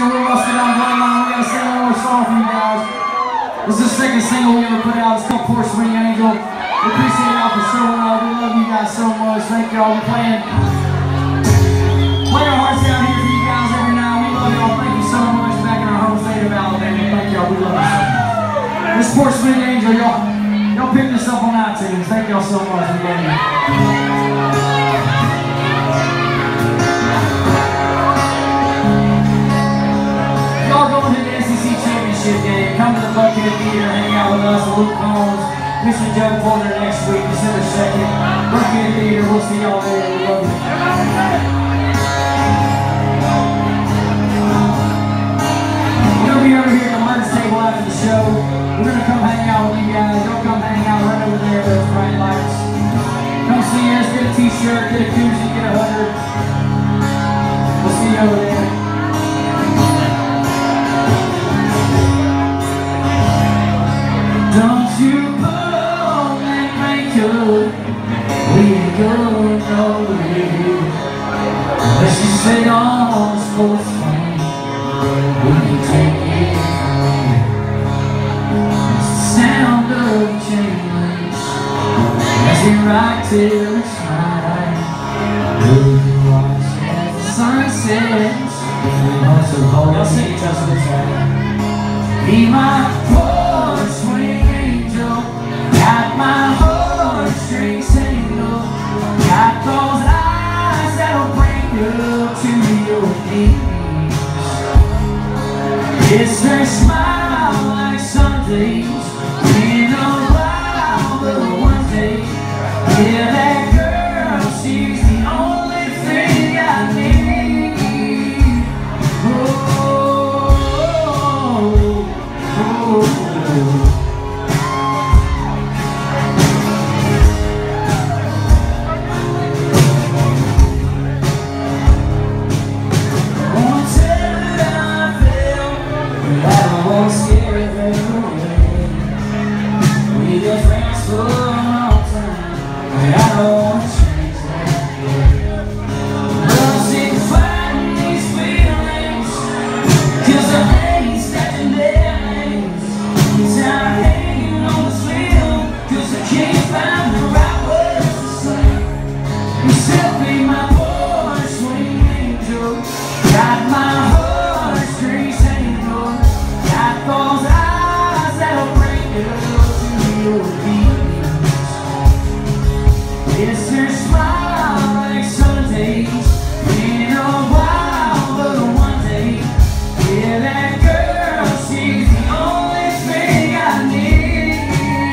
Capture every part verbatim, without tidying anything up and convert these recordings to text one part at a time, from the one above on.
listening. We're Rusted on Bloodline. We gotta sing one more song for you guys. This is the second single we ever put out. It's called Poor Swing Angel. We appreciate y'all for showing up. We love you guys so much. Thank y'all for playing. Play our hearts out here for you guys every night. We love y'all. Thank you so much. Back in our home state of Alabama. Thank y'all. We love you so much. This Poor Swing Angel, y'all. Y'all pick this up on iTunes. Thank y'all so much. We love you. Game. Come to the Buckingham Theater, hang out with us, Luke Combs, Mister Joe Porter next week, December second. Buckingham Theater, we'll see y'all there. We love you. We're going to be over here at the merch table after the show. We're going to come hang out with you guys. Y'all come hang out right over there, those bright lights. Come see us, get a t-shirt, get a koozie, get a hugger. We'll see you over there. Don't you pull and make good, we ain't going nowhere. But she said all sports fun, we can take it from here. It's the sound of chain links as we ride till it's night. We'll watch as the sun sets. Also hold y'all sing each other this way. Be my poor swing angel, got my heartstrings tangled, got those eyes that'll bring you to your knees. It's her smile like Sundays, in a while, but one day, yeah, that girl, she's the only thing I need. Oh, it's her smile like Sundays, in a while, but one day, yeah, that girl, she's the only thing I need.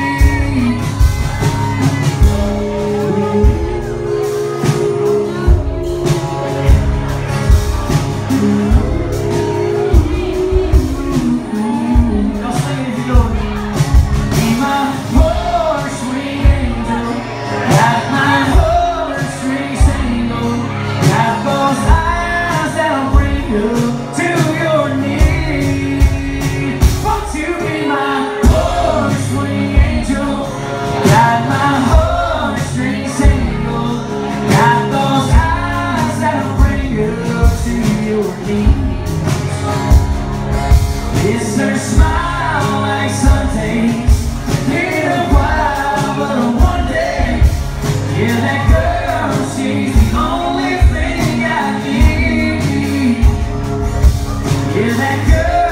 Y'all sing it if you know it. Be my poor swing angel, got my heartstrings tangled, got those eyes that'll bring you to your knees. Won't you be my poor swing angel? Got my heartstrings tangled, got those eyes that'll bring you to your knees. It's her smile like Sundays, in a while, but one day, yeah, that girl, she's the only thing I need. Yeah, that girl.